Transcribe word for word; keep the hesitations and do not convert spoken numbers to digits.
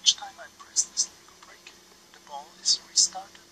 each time I press this Lego brick, the ball is restarted.